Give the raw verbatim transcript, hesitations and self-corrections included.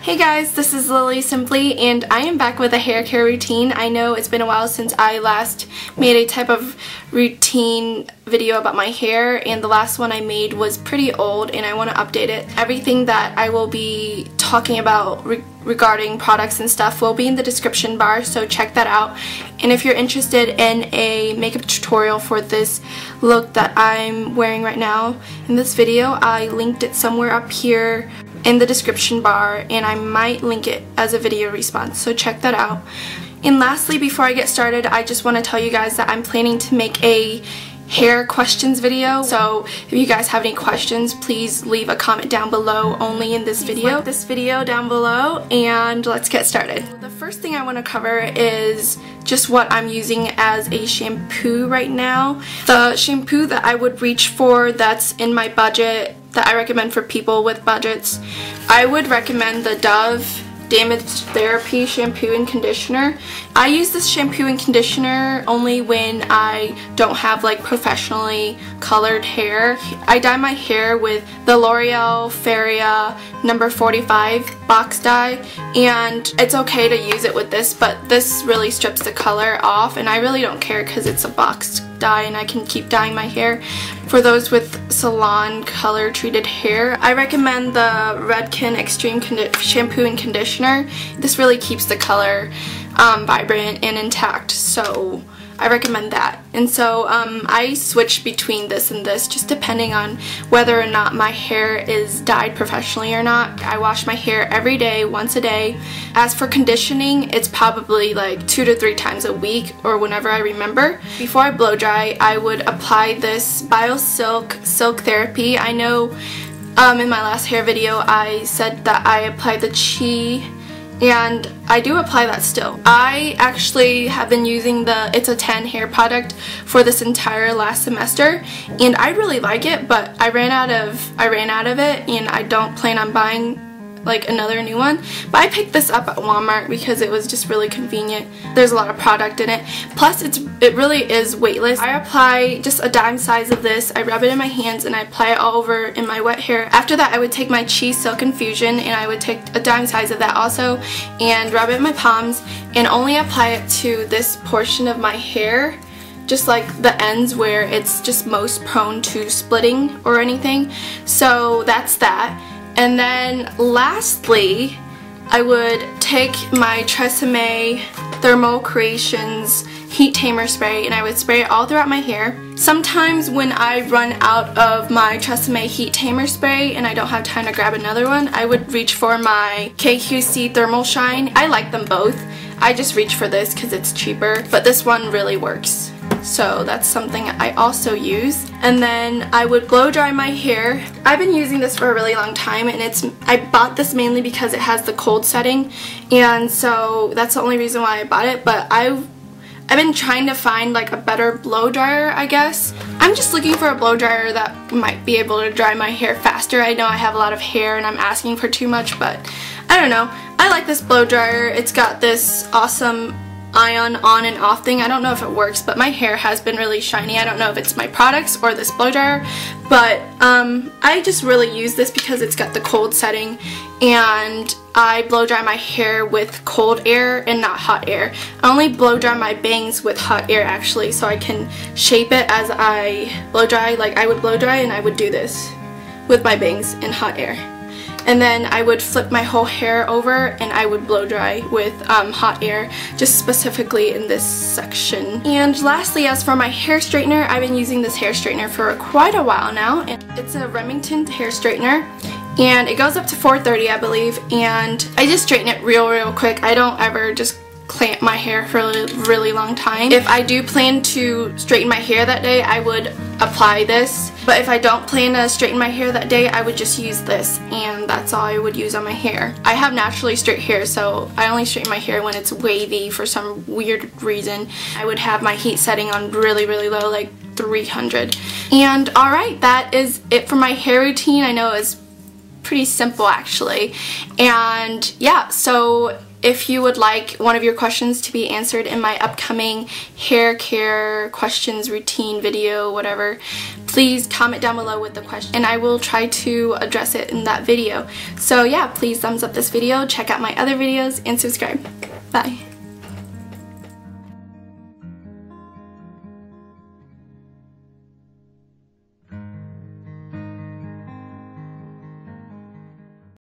Hey guys, this is Lily Simply and I am back with a hair care routine. I know it's been a while since I last made a type of routine video about my hair, and the last one I made was pretty old and I want to update it. Everything that I will be talking about re regarding products and stuff will be in the description bar, so check that out. And if you're interested in a makeup tutorial for this look that I'm wearing right now in this video, I linked it somewhere up here in the description bar, and I might link it as a video response, so check that out. And lastly, before I get started, I just want to tell you guys that I'm planning to make a hair questions video, so if you guys have any questions, please leave a comment down below only in this video. Like this video down below, and let's get started. The first thing I want to cover is just what I'm using as a shampoo right now. The shampoo that I would reach for that's in my budget, that I recommend for people with budgets, I would recommend the Dove Damage Therapy shampoo and conditioner. I use this shampoo and conditioner only when I don't have like professionally colored hair. I dye my hair with the L'Oreal Feria number forty-five box dye, and it's okay to use it with this, but this really strips the color off, and I really don't care because it's a box dye and I can keep dyeing my hair. For those with salon color treated hair, I recommend the Redken Extreme Condi shampoo and conditioner. This really keeps the color um, vibrant and intact, so I recommend that. And so um, I switch between this and this just depending on whether or not my hair is dyed professionally or not. I wash my hair every day, once a day. As for conditioning, it's probably like two to three times a week or whenever I remember. Before I blow dry, I would apply this BioSilk Silk Therapy. I know um, in my last hair video I said that I applied the Chi, and I do apply that still. I actually have been using the It's a ten hair product for this entire last semester, and I really like it, but I ran out of I ran out of it, and I don't plan on buying like another new one. But I picked this up at Walmart because it was just really convenient. There's a lot of product in it. Plus it's it really is weightless. I apply just a dime size of this. I rub it in my hands and I apply it all over in my wet hair. After that I would take my Chi Silk Infusion and I would take a dime size of that also and rub it in my palms and only apply it to this portion of my hair, just like the ends where it's just most prone to splitting or anything. So that's that. And then lastly, I would take my Tresemme Thermal Creations Heat Tamer Spray and I would spray it all throughout my hair. Sometimes when I run out of my Tresemme Heat Tamer Spray and I don't have time to grab another one, I would reach for my K Q C Thermal Shine. I like them both. I just reach for this because it's cheaper, but this one really works. So that's something I also use. And then I would blow dry my hair. I've been using this for a really long time, and it's I bought this mainly because it has the cold setting, and so that's the only reason why I bought it. But I've I've been trying to find like a better blow dryer, I guess. I'm just looking for a blow dryer that might be able to dry my hair faster. I know I have a lot of hair and I'm asking for too much, but I don't know. I like this blow dryer. It's got this awesome ion on and off thing. I don't know if it works, but my hair has been really shiny. I don't know if it's my products or this blow dryer, but um, I just really use this because it's got the cold setting, and I blow dry my hair with cold air and not hot air. I only blow dry my bangs with hot air actually, so I can shape it as I blow dry. Like I would blow dry and I would do this with my bangs in hot air. And then I would flip my whole hair over and I would blow dry with um, hot air, just specifically in this section. And lastly, as for my hair straightener, I've been using this hair straightener for quite a while now. And it's a Remington hair straightener, and it goes up to four thirty, I believe, and I just straighten it real real quick. I don't ever just clamp my hair for a really long time. If I do plan to straighten my hair that day, I would apply this, but if I don't plan to straighten my hair that day, I would just use this, and that's all I would use on my hair. I have naturally straight hair, so I only straighten my hair when it's wavy for some weird reason. I would have my heat setting on really really low, like three hundred. And alright, that is it for my hair routine. I know it's pretty simple actually, and yeah, so if you would like one of your questions to be answered in my upcoming hair care questions routine video, whatever, please comment down below with the question and I will try to address it in that video. So yeah, please thumbs up this video, check out my other videos, and subscribe. Bye.